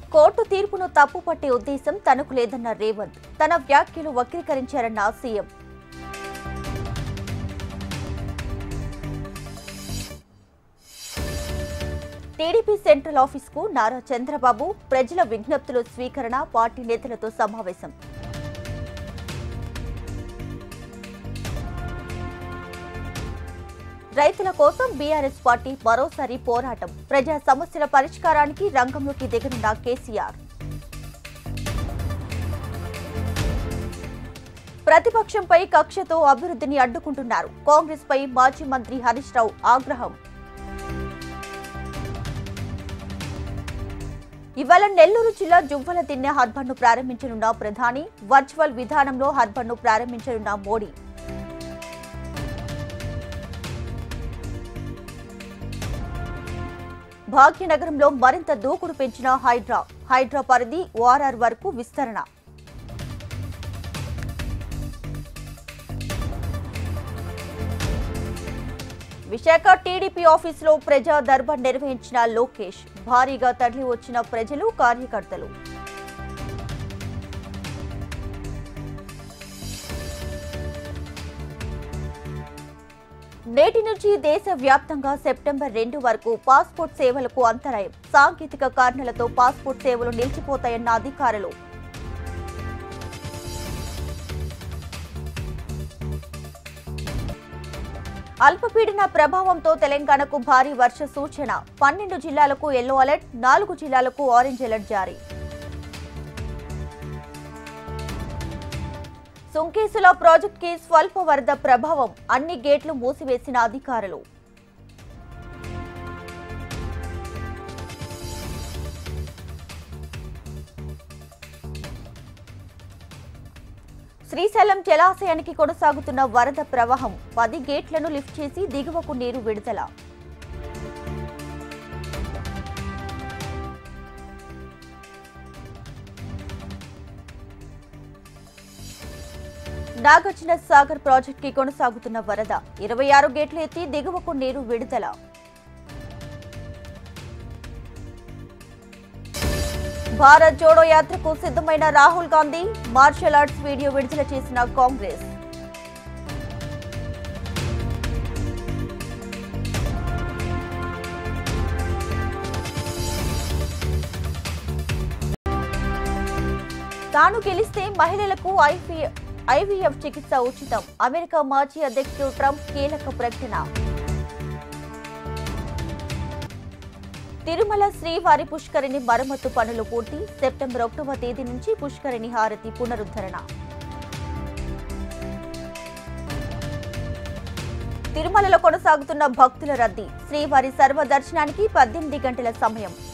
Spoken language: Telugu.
కోర్టు తీర్పును తప్పుపట్టే ఉద్దేశం తనకు లేదన్న రేవంత్. తన వ్యాఖ్యలు వక్రీకరించారన్న సీఎం. టీడీపీ సెంట్రల్ ఆఫీస్కు నారా చంద్రబాబు ప్రజల విజ్ఞప్తుల స్వీకరణ, పార్టీ నేతలతో సమావేశం. రైతుల కోసం బీఆర్ఎస్ పార్టీ మరోసారి పోరాటం. ప్రజా సమస్యల పరిష్కారానికి రంగంలోకి దిగనున్న కేసీఆర్. ప్రతిపక్షంపై కక్షతో అభివృద్ధిని అడ్డుకుంటున్నారు. కాంగ్రెస్ పై మాజీ మంత్రి హరీష్ రావు ఆగ్రహం. ఇవాళ నెల్లూరు జిల్లా జువ్వల దిన్నె హర్బన్ను ప్రారంభించనున్న ప్రధాని. వర్చువల్ విధానంలో హర్బన్ను ప్రారంభించనున్న మోడీ. భాగ్యనగరంలో మరింత దూకుడు పెంచిన హైడ్రా పరిధి ఓఆర్ఆర్ వరకు విస్తరణ. విశాఖ టీడీపీ ఆఫీసులో ప్రజా దర్బార్ నిర్వహించిన లోకేష్. భారీగా తరలి వచ్చిన ప్రజలు, కార్యకర్తలు. నేటి నుంచి దేశవ్యాప్తంగా సెప్టెంబర్ 2 వరకు పాస్పోర్ట్ సేవలకు అంతరాయం. సాంకేతిక కారణాలతో పాస్పోర్ట్ సేవలు నిలిచిపోతాయన్న అధికారులు. అల్పపీడన ప్రభావంతో తెలంగాణకు భారీ వర్ష సూచన. 12 జిల్లాలకు యెల్లో అలర్ట్, 4 జిల్లాలకు ఆరెంజ్ అలర్ట్ జారీ. సుంకేసుల ప్రాజెక్టుకి స్వల్ప వరద ప్రభావం. అన్ని గేట్లు మూసివేసిన అధికారులు. శ్రీశైలం జలాశయానికి కొనసాగుతున్న వరద ప్రవాహం. 10 గేట్లను లిఫ్ట్ చేసి దిగువకు నీరు విడుదల. నాగార్జున సాగర్ ప్రాజెక్టుకి కొనసాగుతున్న వరద. 26 గేట్లు ఎత్తి దిగువకు నీరు విడుదల. భారత్ జోడో యాత్రకు సిద్ధమైన Rahul Gandhi. Martial arts video విడుదల చేసిన కాంగ్రెస్. తాను గెలిస్తే మహిళలకు ఐవీఎఫ్ చికిత్స ఉచితం. అమెరికా మాజీ అధ్యక్షుడు ట్రంప్ కీలక ప్రకటన. తిరుమల శ్రీవారి పుష్కరిణి మరమ్మతు పనులు పూర్తి. సెప్టెంబర్ 1వ తేదీ నుంచి పుష్కరిణి హారతి పునరుద్ధరణ. తిరుమలలో కొనసాగుతున్న భక్తుల రద్దీ. శ్రీవారి సర్వ దర్శనానికి 18 గంటల సమయం.